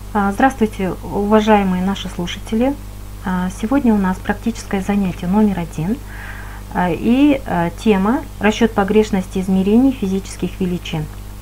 Здравствуйте, уважаемые наши слушатели! Сегодня у нас практическое занятие номер 1 и тема «Расчет погрешности измерений физических величин».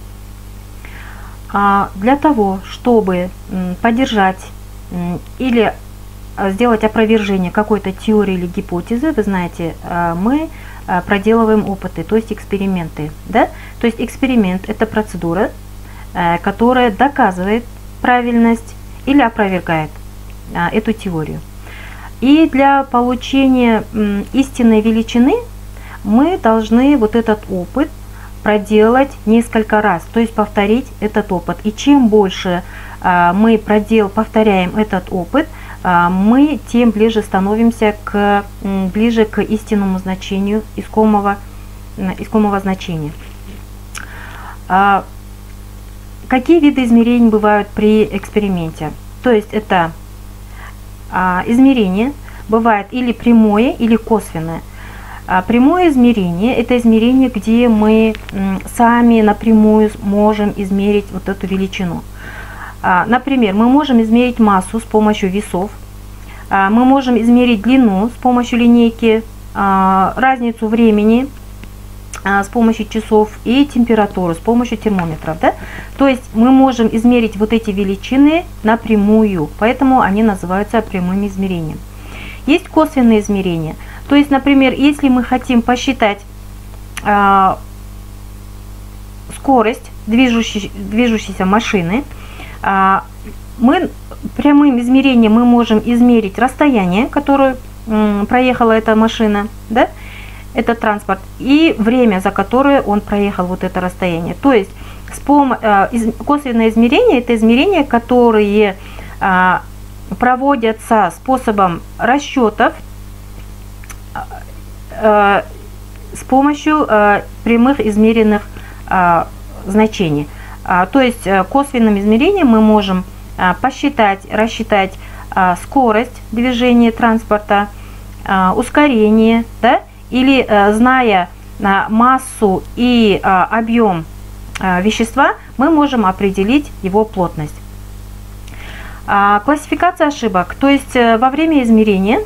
Для того, чтобы поддержать или сделать опровержение какой-то теории или гипотезы, вы знаете, мы проделываем опыты, то есть эксперименты. Да? То есть эксперимент – это процедура, которая доказывает правильность или опровергает эту теорию. И для получения истинной величины мы должны вот этот опыт проделать несколько раз, то есть повторить этот опыт. И чем больше мы повторяем этот опыт, мы тем ближе становимся ближе к истинному значению, искомого значения. Какие виды измерений бывают при эксперименте? То есть это измерение бывает или прямое, или косвенное. Прямое измерение – это измерение, где мы сами напрямую можем измерить вот эту величину. Например, мы можем измерить массу с помощью весов, мы можем измерить длину с помощью линейки, разницу времени с помощью часов и температуру с помощью термометров. Да? То есть мы можем измерить вот эти величины напрямую, поэтому они называются прямым измерением. Есть косвенные измерения. То есть, например, если мы хотим посчитать скорость движущейся машины, прямым измерением мы можем измерить расстояние, которое проехала эта машина, да? Этот транспорт, и время, за которое он проехал вот это расстояние. То есть косвенное измерение – это измерения, которые проводятся способом расчетов с помощью прямых измеренных значений. То есть косвенным измерением мы можем рассчитать скорость движения транспорта, ускорение, да? Или, зная массу и объем вещества, мы можем определить его плотность. Классификация ошибок. То есть во время измерения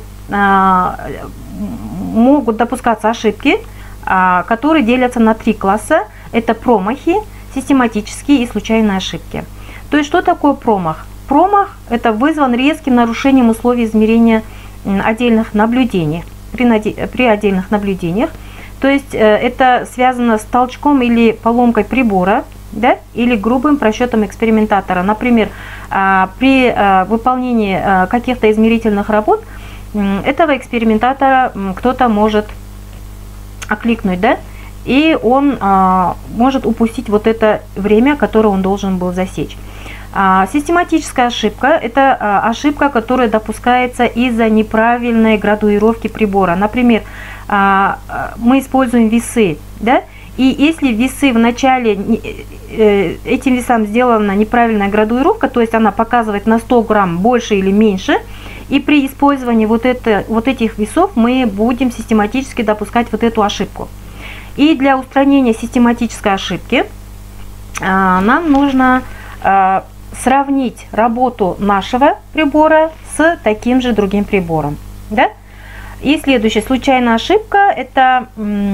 могут допускаться ошибки, которые делятся на 3 класса. Это промахи, систематические и случайные ошибки. То есть что такое промах? Промах – это вызван резким нарушением условий измерения отдельных наблюдений. При отдельных наблюдениях, то есть это связано с толчком или поломкой прибора, да, или грубым просчетом экспериментатора. Например, при выполнении каких-то измерительных работ этого экспериментатора кто-то может окликнуть, да, и он может упустить вот это время, которое он должен был засечь. Систематическая ошибка – это ошибка, которая допускается из-за неправильной градуировки прибора. Например, мы используем весы, да? И если весы в начале, этим весам сделана неправильная градуировка, то есть она показывает на 100 грамм больше или меньше, и при использовании вот этих весов мы будем систематически допускать вот эту ошибку. И для устранения систематической ошибки нам нужно сравнить работу нашего прибора с таким же другим прибором. Да? И следующая случайная ошибка – это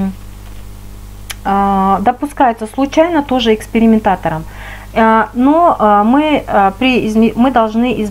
допускается случайно тоже экспериментатором. Но мы должны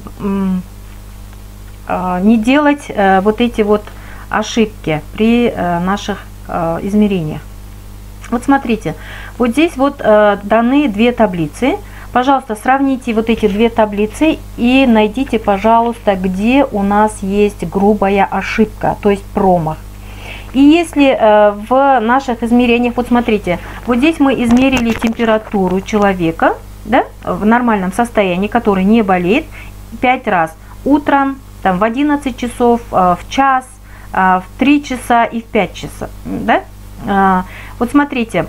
не делать вот эти вот ошибки при наших измерениях. Вот смотрите, вот здесь вот даны 2 таблицы. Пожалуйста, сравните вот эти 2 таблицы и найдите, пожалуйста, где у нас есть грубая ошибка, то есть промах. И если в наших измерениях, вот смотрите, вот здесь мы измерили температуру человека, да, в нормальном состоянии, который не болеет, 5 раз. Утром, там, в 11 часов, в час, в 3 часа и в 5 часов. Да? Вот смотрите.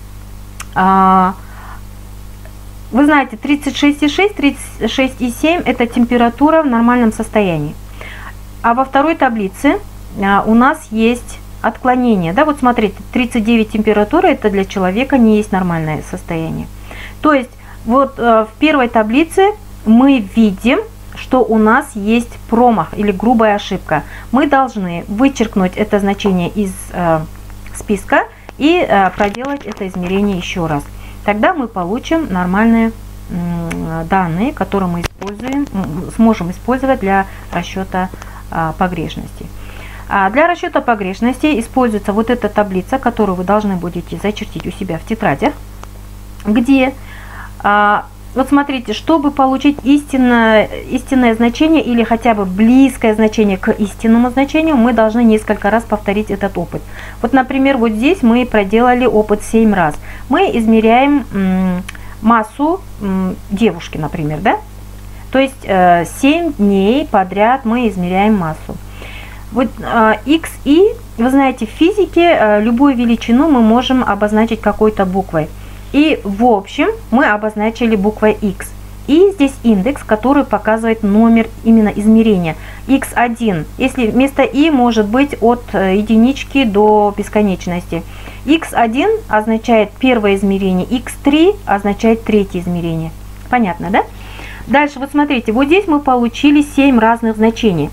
Вы знаете, 36,6, 36,7 – это температура в нормальном состоянии. А во второй таблице у нас есть отклонение. Да, вот смотрите, 39 температура – это для человека не есть нормальное состояние. То есть вот в первой таблице мы видим, что у нас есть промах или грубая ошибка, мы должны вычеркнуть это значение из списка и проделать это измерение еще раз. Тогда мы получим нормальные данные, которые мы сможем использовать для расчета погрешности. Для расчета погрешности используется вот эта таблица, которую вы должны будете зачертить у себя в тетрадях, где, вот смотрите, чтобы получить истинное значение или хотя бы близкое значение к истинному значению, мы должны несколько раз повторить этот опыт. Вот, например, вот здесь мы проделали опыт 7 раз. Мы измеряем массу девушки, например, да? То есть 7 дней подряд мы измеряем массу. Вот x, y, вы знаете, в физике любую величину мы можем обозначить какой-то буквой. И в общем мы обозначили буквой x. И здесь индекс, который показывает номер именно измерения. x1, если вместо и может быть от единички до бесконечности. x1 означает первое измерение, x3 означает третье измерение. Понятно, да? Дальше, вот смотрите, вот здесь мы получили 7 разных значений.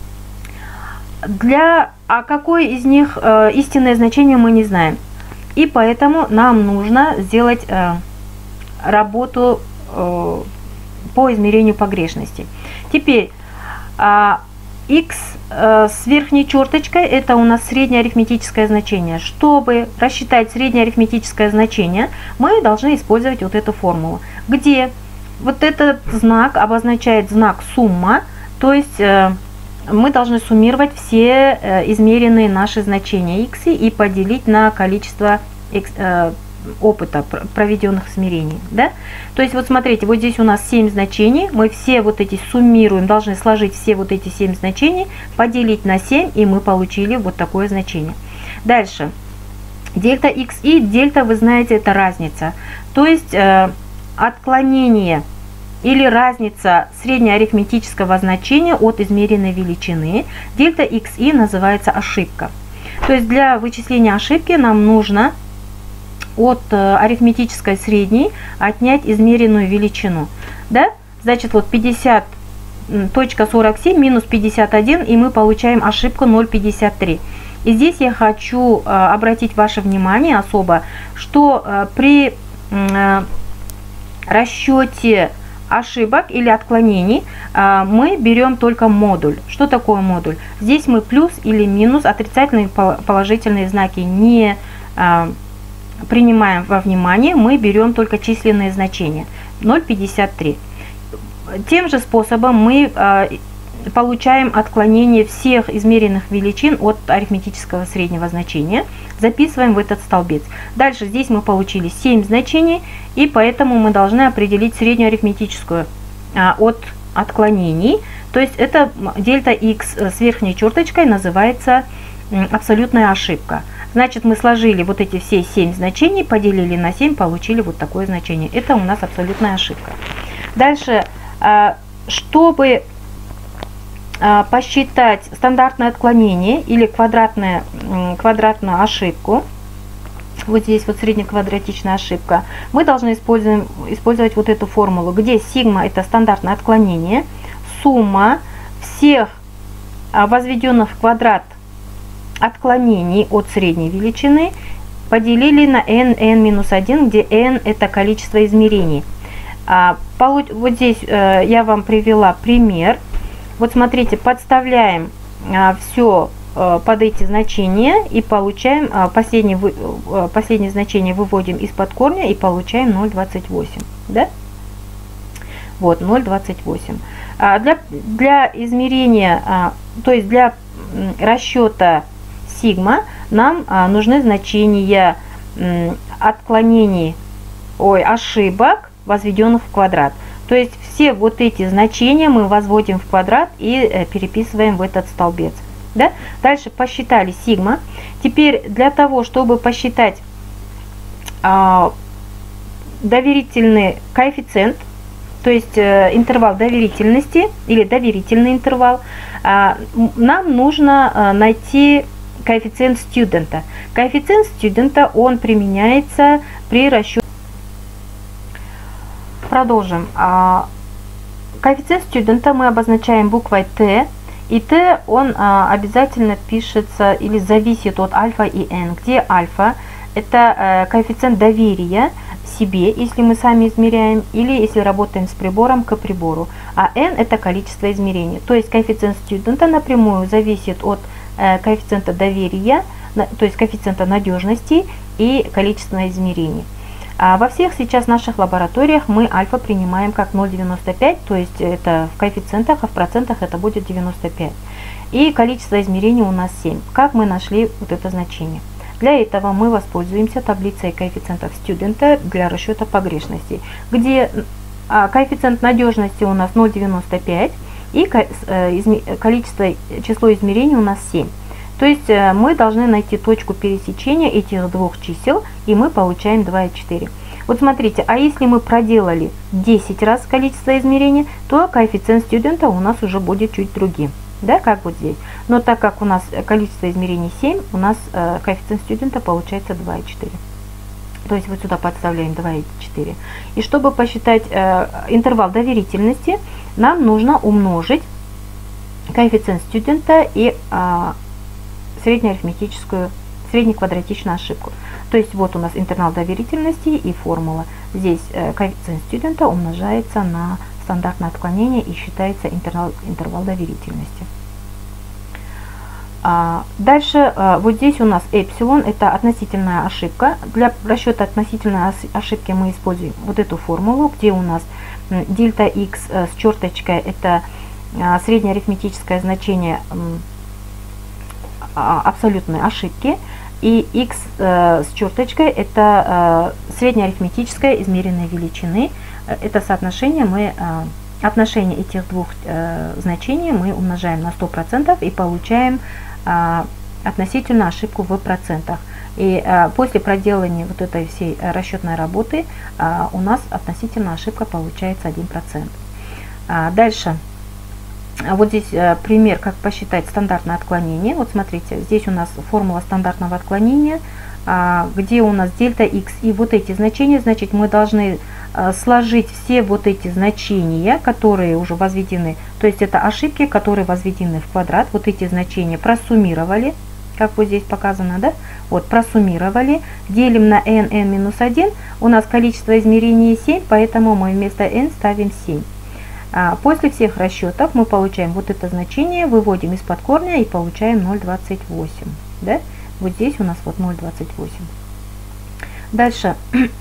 А какое из них истинное значение, мы не знаем. И поэтому нам нужно сделать работу по измерению погрешности. Теперь x с верхней черточкой — это у нас среднее арифметическое значение. Чтобы рассчитать среднее арифметическое значение, мы должны использовать вот эту формулу, где вот этот знак обозначает знак сумма, то есть мы должны суммировать все измеренные наши значения x и поделить на количество опыта проведенных измерений. Да? То есть вот смотрите, вот здесь у нас 7 значений, мы все вот эти суммируем, должны сложить все вот эти 7 значений, поделить на 7, и мы получили вот такое значение. Дальше. Дельта x и дельта, вы знаете, это разница. То есть отклонение или разница среднеарифметического значения от измеренной величины. Дельта xi называется ошибка. То есть для вычисления ошибки нам нужно от арифметической средней отнять измеренную величину. Да? Значит, вот 50.47 минус 51, и мы получаем ошибку 0,53. И здесь я хочу обратить ваше внимание особо, что при расчете ошибок или отклонений мы берем только модуль. Что такое модуль? Здесь мы плюс или минус, отрицательные положительные знаки не принимаем во внимание, мы берем только численные значения 0,53. Тем же способом мы получаем отклонение всех измеренных величин от арифметического среднего значения, записываем в этот столбец. Дальше здесь мы получили 7 значений, и поэтому мы должны определить среднюю арифметическую от отклонений. То есть это дельта x с верхней черточкой называется абсолютная ошибка. Значит, мы сложили вот эти все 7 значений, поделили на 7, получили вот такое значение. Это у нас абсолютная ошибка. Дальше, чтобы посчитать стандартное отклонение или квадратную ошибку, вот здесь вот среднеквадратичная ошибка, мы должны использовать вот эту формулу, где сигма — это стандартное отклонение, сумма всех возведенных в квадрат отклонений от средней величины поделили на n-1, где n — это количество измерений. Вот здесь я вам привела пример. Вот смотрите, подставляем все под эти значения и получаем последнее значение, выводим из-под корня и получаем 0,28. Да? Вот 0,28. Для измерения, то есть для расчета сигма нам нужны значения ошибок, возведенных в квадрат. То есть все вот эти значения мы возводим в квадрат и переписываем в этот столбец. Да? Дальше посчитали сигма. Теперь для того, чтобы посчитать доверительный коэффициент, то есть интервал доверительности или доверительный интервал, нам нужно найти коэффициент студента. Коэффициент студента, он применяется при расчете. Продолжим. Коэффициент студента мы обозначаем буквой Т. И Т, он обязательно пишется или зависит от альфа и n, где альфа – это коэффициент доверия себе, если мы сами измеряем, или если работаем с прибором к прибору, а n – это количество измерений. То есть коэффициент студента напрямую зависит от коэффициента доверия, то есть коэффициента надежности и количества измерений. А во всех сейчас наших лабораториях мы альфа принимаем как 0,95, то есть это в коэффициентах, а в процентах это будет 95. И количество измерений у нас 7. Как мы нашли вот это значение? Для этого мы воспользуемся таблицей коэффициентов студента для расчета погрешностей, где коэффициент надежности у нас 0,95 и число измерений у нас 7. То есть мы должны найти точку пересечения этих двух чисел, и мы получаем 2,4. Вот смотрите, а если мы проделали 10 раз количество измерений, то коэффициент студента у нас уже будет чуть другим. Да, как вот здесь. Но так как у нас количество измерений 7, у нас коэффициент студента получается 2,4. То есть вот сюда подставляем 2,4. И чтобы посчитать интервал доверительности, нам нужно умножить коэффициент студента и среднеквадратичную ошибку. То есть вот у нас интервал доверительности и формула. Здесь коэффициент студента умножается на стандартное отклонение и считается интервал доверительности. Дальше вот здесь у нас эпсилон, это относительная ошибка. Для расчета относительной ошибки мы используем вот эту формулу, где у нас дельта x с черточкой это среднее арифметическое значение абсолютной ошибки, и x с черточкой это среднее арифметическое измеренной величины. Это соотношение отношение этих двух значений мы умножаем на 100% и получаем относительную ошибку в процентах. И после проделания вот этой всей расчетной работы у нас относительная ошибка получается 1%. Дальше. Вот здесь пример, как посчитать стандартное отклонение. Вот смотрите, здесь у нас формула стандартного отклонения, где у нас дельта x и вот эти значения. Значит, мы должны сложить все вот эти значения, которые уже возведены, то есть это ошибки, которые возведены в квадрат. Вот эти значения просуммировали, как вот здесь показано, да? Вот просуммировали, делим на n-1, у нас количество измерений 7, поэтому мы вместо n ставим 7. После всех расчетов мы получаем вот это значение, выводим из-под корня и получаем 0,28. Да? Вот здесь у нас вот 0,28. Дальше.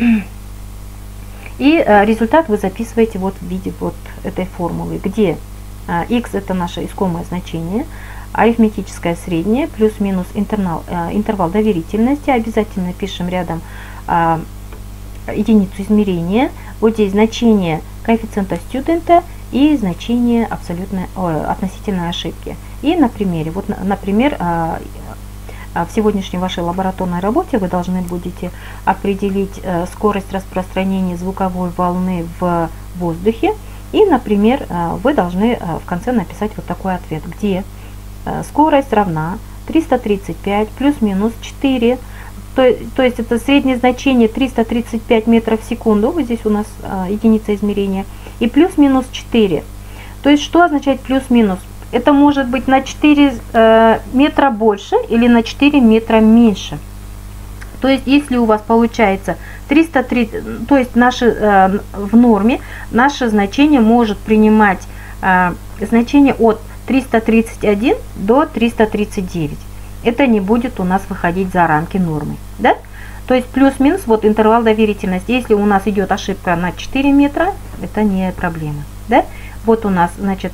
И результат вы записываете вот в виде вот этой формулы, где x это наше искомое значение, арифметическое среднее, плюс-минус интервал доверительности. Обязательно пишем рядом единицу измерения. Вот здесь значение коэффициента студента и значение относительной ошибки. И на примере, вот, например, в сегодняшней вашей лабораторной работе вы должны будете определить скорость распространения звуковой волны в воздухе. И, например, вы должны в конце написать вот такой ответ, где скорость равна 335 плюс-минус 4. То есть это среднее значение 335 метров в секунду. Вот здесь у нас единица измерения. И плюс-минус 4. То есть что означает плюс-минус? Это может быть на 4 метра больше или на 4 метра меньше. То есть если у вас получается 330, то есть в норме наше значение может принимать значение от 331 до 339. Это не будет у нас выходить за рамки нормы. Да? То есть плюс-минус, вот интервал доверительности. Если у нас идет ошибка на 4 метра, это не проблема. Да? Вот у нас, значит,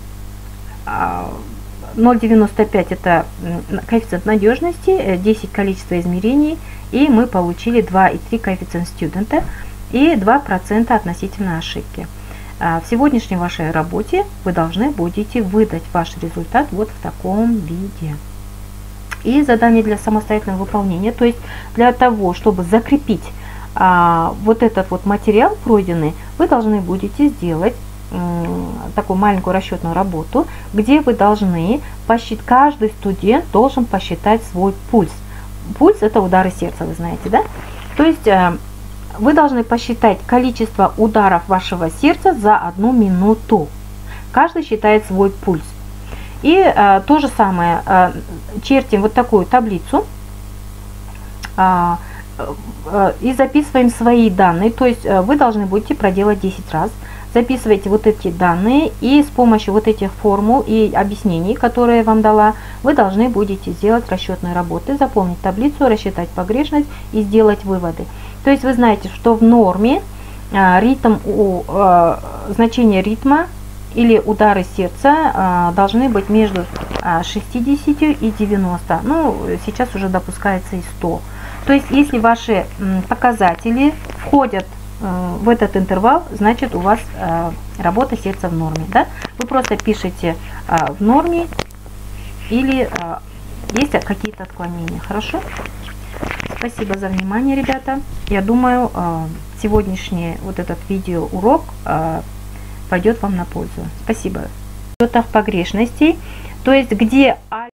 0,95 это коэффициент надежности, 10 количество измерений, и мы получили 2,3 коэффициент студента и 2% относительной ошибки. В сегодняшней вашей работе вы должны будете выдать ваш результат вот в таком виде. И задание для самостоятельного выполнения, то есть для того, чтобы закрепить вот этот вот материал пройденный, вы должны будете сделать такую маленькую расчетную работу, где вы должны посчитать, каждый студент должен посчитать свой пульс. Пульс это удары сердца, вы знаете, да? То есть вы должны посчитать количество ударов вашего сердца за 1 минуту. Каждый считает свой пульс. И то же самое, чертим вот такую таблицу и записываем свои данные. То есть вы должны будете проделать 10 раз. Записывайте вот эти данные, и с помощью вот этих формул и объяснений, которые я вам дала, вы должны будете сделать расчетные работы, заполнить таблицу, рассчитать погрешность и сделать выводы. То есть вы знаете, что в норме значение ритма или удары сердца должны быть между 60 и 90. Ну, сейчас уже допускается и 100. То есть, если ваши показатели входят в этот интервал, значит, у вас работа сердца в норме. Да? Вы просто пишете в норме или есть какие-то отклонения. Хорошо? Спасибо за внимание, ребята. Я думаю, сегодняшний вот этот видеоурок пойдет вам на пользу. Спасибо. В счетах погрешностей, то есть где